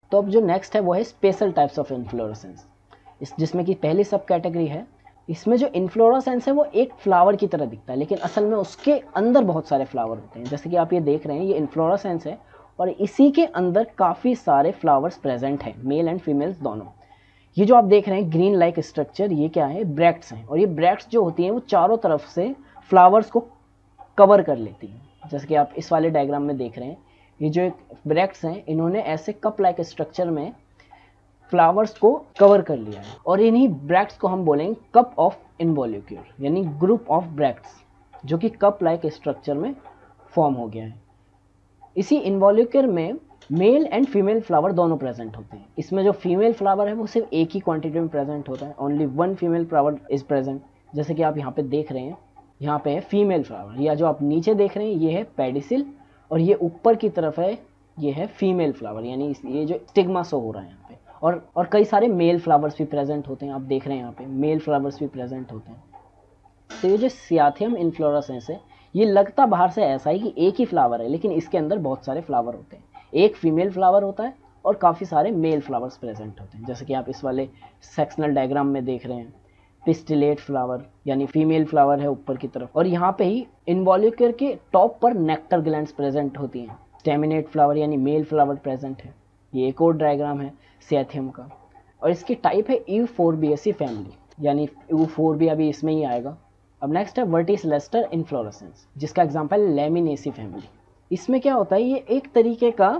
तो अब जो नेक्स्ट है वो है स्पेशल टाइप्स ऑफ इन्फ्लोरेसेंस, जिसमें कि पहली सब कैटेगरी है, इसमें जो इन्फ्लोरेसेंस है वो एक फ्लावर की तरह दिखता है, लेकिन असल में उसके अंदर बहुत सारे फ्लावर होते हैं। जैसे कि आप ये देख रहे हैं, ये इन्फ्लोरेसेंस है और इसी के अंदर काफ़ी सारे फ्लावर्स प्रेजेंट हैं, मेल एंड फीमेल्स दोनों। ये जो आप देख रहे हैं ग्रीन लाइक स्ट्रक्चर, ये क्या है, ब्रैक्ट्स हैं, और ये ब्रैक्ट्स जो होती हैं वो चारों तरफ से फ्लावर्स को कवर कर लेती हैं। जैसे कि आप इस वाले डायग्राम में देख रहे हैं, ये जो ब्रैक्ट्स हैं इन्होंने ऐसे कप लाइक स्ट्रक्चर में फ्लावर्स को कवर कर लिया है, और इन्हीं ब्रैक्ट्स को हम बोलेंगे कप ऑफ इन्वॉल्यूक्यूर, यानी ग्रुप ऑफ ब्रैक्ट्स जो कि कप लाइक स्ट्रक्चर में फॉर्म हो गया है। इसी इन्वॉल्यूक्यूर में मेल एंड फीमेल फ्लावर दोनों प्रेजेंट होते हैं। इसमें जो फीमेल फ्लावर है वो सिर्फ एक ही क्वांटिटी में प्रेजेंट होता है, only one female flower is present. जैसे कि आप यहाँ पे देख रहे हैं, यहाँ पे है फीमेल फ्लावर, या जो आप नीचे देख रहे हैं ये है पेडिसिल, और ये ऊपर की तरफ है ये है फीमेल फ्लावर, यानी ये जो स्टिग्मा शो हो रहा है यहाँ पे। और कई सारे मेल फ्लावर्स भी प्रेजेंट होते हैं, आप देख रहे हैं यहाँ पे मेल फ्लावर्स भी प्रेजेंट होते हैं। तो ये जो सियाथियम इन्फ्लोरेसेंस है ये लगता बाहर से ऐसा ही कि एक ही फ्लावर है, लेकिन इसके अंदर बहुत सारे फ्लावर होते हैं। एक फीमेल फ्लावर होता है और काफ़ी सारे मेल फ्लावर्स प्रेजेंट होते हैं। जैसे कि आप इस वाले सेक्शनल डायग्राम में देख रहे हैं, पिस्टिलेट फ्लावर यानी फीमेल फ्लावर है ऊपर की तरफ, और यहाँ पे ही इन्वॉल्यूक्यूर के टॉप पर नेक्टर ग्लैंड्स प्रेजेंट होती हैं। स्टेमिनेट फ्लावर यानी मेल फ्लावर प्रेजेंट है। ये एक और डायग्राम है सियाथियम का, और इसकी टाइप है यूफोरबिएसी फैमिली, यानी यूफोरबिया भी इसमें ही आएगा। अब नेक्स्ट है वर्टिसिलेस्टर इन्फ्लोरेसेंस, जिसका एग्जांपल है लेमिनेसी फैमिली। इसमें क्या होता है, ये एक तरीके का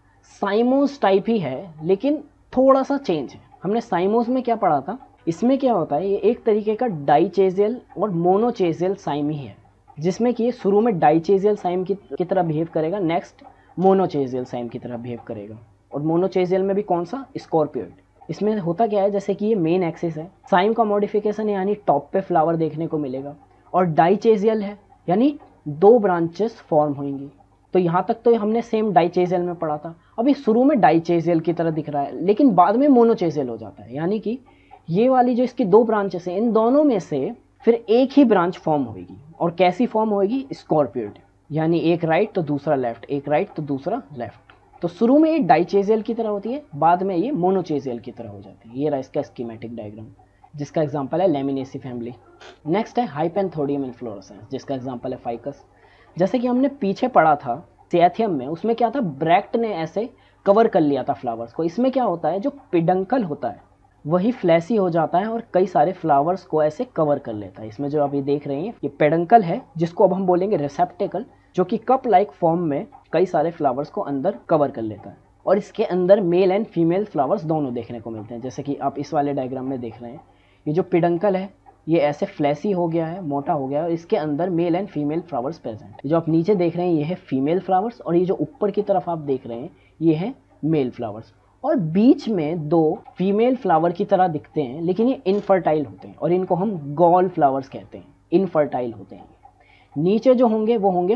साइमोस टाइप ही है, लेकिन थोड़ा सा चेंज है। हमने साइमोस में क्या पढ़ा था, इसमें क्या होता है, ये एक तरीके का डाइचेजियल और मोनोचेजियल साइम ही है, जिसमें कि ये शुरू में डाइचेजियल साइम की तरह बिहेव करेगा, नेक्स्ट मोनोचेजियल साइम की तरह बिहेव करेगा। और मोनोचेजियल में भी कौन सा, स्कॉर्पियोइड। इसमें होता क्या है, जैसे कि ये मेन एक्सिस है, साइम का मॉडिफिकेशन यानी टॉप पे फ्लावर देखने को मिलेगा, और डाइचेजियल है यानी दो ब्रांचेस फॉर्म होंगी। तो यहाँ तक तो हमने सेम डाइचेजियल में पढ़ा था। अभी शुरू में डाइचेजियल की तरह दिख रहा है, लेकिन बाद में मोनोचेजियल हो जाता है, यानी कि ये वाली जो इसकी दो ब्रांचेस हैं, इन दोनों में से फिर एक ही ब्रांच फॉर्म होगी। और कैसी फॉर्म होगी, स्कॉर्पियोइड, यानी एक राइट तो दूसरा लेफ्ट, एक राइट तो दूसरा लेफ्ट। तो शुरू में ये डाइचेजियल की तरह होती है, बाद में ये मोनोचेजियल की तरह हो जाती है। ये रहा इसका स्कीमेटिक डायग्राम, जिसका एग्जांपल है लेमिनेसी फैमिली। नेक्स्ट है हाइपेंथोडियम इन्फ्लोरेसेंस, जिसका एग्जांपल है फाइकस। जैसे कि हमने पीछे पढ़ा था सियाथियम में, उसमें क्या था, ब्रैक्ट ने ऐसे कवर कर लिया था फ्लावर्स को। इसमें क्या होता है, जो पिडंकल होता है वही फ्लैसी हो जाता है और कई सारे फ्लावर्स को ऐसे कवर कर लेता है। इसमें जो आप ये देख रहे हैं ये पेडंकल है, जिसको अब हम बोलेंगे रिसेप्टेकल, जो कि कप लाइक फॉर्म में कई सारे फ्लावर्स को अंदर कवर कर लेता है। और इसके अंदर मेल एंड फीमेल फ्लावर्स दोनों देखने को मिलते हैं। जैसे कि आप इस वाले डायग्राम में देख रहे हैं, ये जो पिडंकल है ये ऐसे फ्लैसी हो गया है, मोटा हो गया है, और इसके अंदर male and female flowers present. जो आप नीचे देख रहे हैं ये है फीमेल फ्लावर्स, और ये जो ऊपर की तरफ आप देख रहे हैं ये है मेल फ्लावर्स। और बीच में दो फीमेल फ्लावर की तरह दिखते हैं, लेकिन ये इनफर्टाइल होते हैं, और इनको हम गॉल फ्लावर्स कहते हैं, इनफर्टाइल होते हैं। नीचे जो होंगे वो होंगे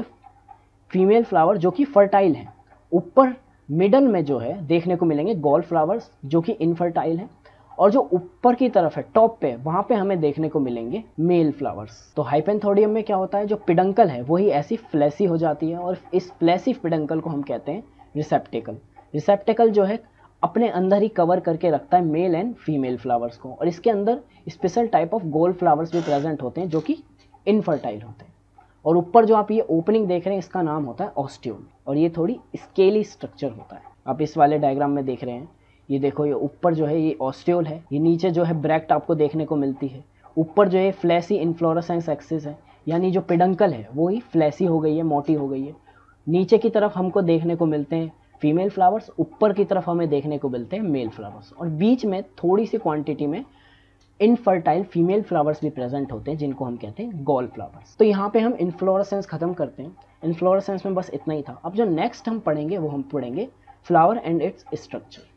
फीमेल फ्लावर जो कि फर्टाइल हैं। ऊपर मिडल में जो है देखने को मिलेंगे गॉल फ्लावर्स जो कि इनफर्टाइल हैं, और जो ऊपर की तरफ है टॉप पे, वहां पे हमें देखने को मिलेंगे मेल फ्लावर्स। तो हाइपेंथोडियम में क्या होता है, जो पिडंकल है वही ऐसी फ्लैसी हो जाती है, और इस फ्लैसी पिडंकल को हम कहते हैं रिसेप्टेकल। रिसेप्टेकल जो है अपने अंदर ही कवर करके रखता है मेल एंड फीमेल फ्लावर्स को, और इसके अंदर special type of gall flowers भी प्रेजेंट होते हैं जो कि इनफर्टाइल होते हैं। और ऊपर जो आप ये ओपनिंग देख रहे हैं इसका नाम होता है ऑस्टियोल, और ये थोड़ी स्केली स्ट्रक्चर होता है। आप इस वाले डायग्राम में देख रहे हैं, ये देखो ये ऊपर जो है ये ऑस्टियोल है, ये नीचे जो है ब्रैक्ट आपको देखने को मिलती है। ऊपर जो है फ्लैसी इन्फ्लोरेसेंस एक्सिस है, यानी जो पिडंकल है वो ही फ्लैसी हो गई है, मोटी हो गई है। नीचे की तरफ हमको देखने को मिलते हैं फीमेल फ्लावर्स, ऊपर की तरफ हमें देखने को मिलते हैं मेल फ्लावर्स, और बीच में थोड़ी सी क्वांटिटी में इनफर्टाइल फीमेल फ्लावर्स भी प्रेजेंट होते हैं जिनको हम कहते हैं गॉल फ्लावर्स। तो यहाँ पे हम इन्फ्लोरेसेंस खत्म करते हैं। इन्फ्लोरेसेंस में बस इतना ही था। अब जो नेक्स्ट हम पढ़ेंगे वो हम पढ़ेंगे फ्लावर एंड इट्स स्ट्रक्चर।